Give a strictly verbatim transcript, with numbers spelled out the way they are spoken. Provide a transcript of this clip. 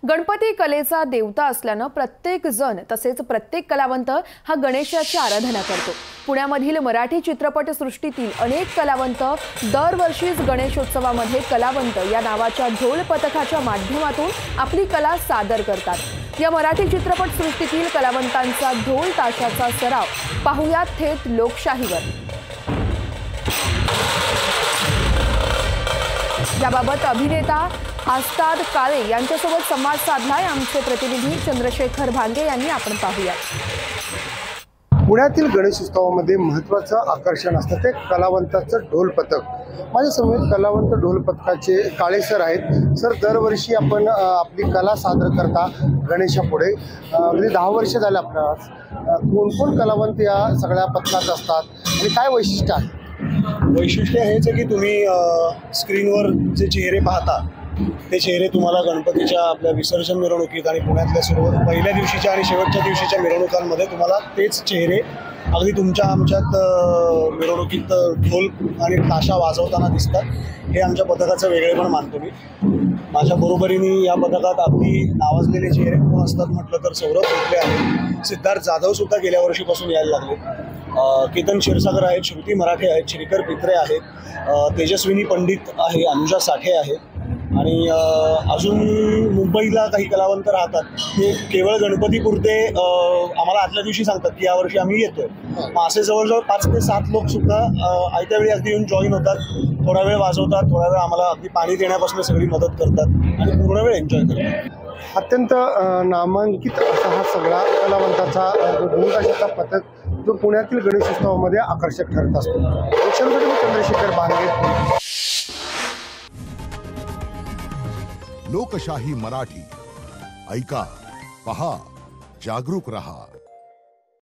गणपती कलेचा देवता असल्यानं प्रत्येक जण तसेच प्रत्येक कलावंत हा गणेशाची आराधना करतो। पुण्यामधील मराठी चित्रपट सृष्टीतील अनेक कलावंत दरवर्षीच गणेशोत्सवामध्ये कलावंत या नावाच्या ढोल पथकाच्या माध्यमातून आपली कला सादर करतात। या मराठी चित्रपट सृष्टीतील कलावंतांचा ढोल ताशाचा सराव पाहुयात थेट लोकशाहीवर। याबाबत अभिनेता आस्ताद काळे यांच्यासोबत संवाद साधलाय आमचे प्रतिनिधी चंद्रशेखर भांगे यांनी। आपण पाहूयात। पुण्यातील गणेशोत्सवामध्ये महत्त्वाचं आकर्षण असतं ते कलावंताचं ढोल पथक। माझ्या समोर कलावंत ढोल पथकाचे काळे सर आहेत। सर, दरवर्षी आपण आपली कला सादर करता गणेशापुढे, म्हणजे दहा वर्ष झाले आपल्याला। कोण कोण कलावंत या सगळ्या पथकात असतात आणि काय वैशिष्ट्य आहे? वैशिष्ट्य हेच आहे की तुम्ही स्क्रीनवर जे चेहरे पाहता ते चेहरे तुम्हाला गणपतीच्या आपल्या विसर्जन मिरवणुकीत आणि पुण्यातल्या सर्व पहिल्या दिवशीच्या आणि शेवटच्या दिवशीच्या मिरवणुकांमध्ये तुम्हाला तेच चेहरे अगदी तुमच्या आमच्यात मिरवणुकीत ढोल आणि ताशा वाजवताना दिसतात। हे आमच्या पथकाचं वेगळेपण मानतो मी। माझ्या बरोबरीने या पथकात अगदी नावाजलेले चेहरे कोण असतात म्हटलं तर सौरभ भोसले आहेत, सिद्धार्थ जाधव सुद्धा गेल्या वर्षीपासून यायला लागले, केतन क्षीरसागर आहेत, श्रुती मराठे आहेत, श्रीकर पित्रे आहेत, तेजस्विनी पंडित आहे, अनुजा साठे आहेत आणि अजून मुंबईला काही कलावंत राहतात। ते केवळ गणपतीपुरते आम्हाला आदल्या दिवशी सांगतात की यावर्षी आम्ही येतोय। मग असे जवळजवळ पाच ते सात लोक सुद्धा आयत्या वेळी अगदी येऊन जॉईन होतात, थोडा वेळ वाजवतात, थोडा वेळ आम्हाला अगदी पाणी देण्यापासून सगळी मदत करतात आणि पूर्ण वेळ एन्जॉय करतात। अत्यंत नामांकित असा हा सगळा कलावंताचा जो ढोल ताशाचा पथक जो पुण्यातील गणेशोत्सवामध्ये आकर्षक ठरत असतो। चंद्रशेखर भांगे, लोकशाही मराठी। ऐका, पहा, जागरूक रहा।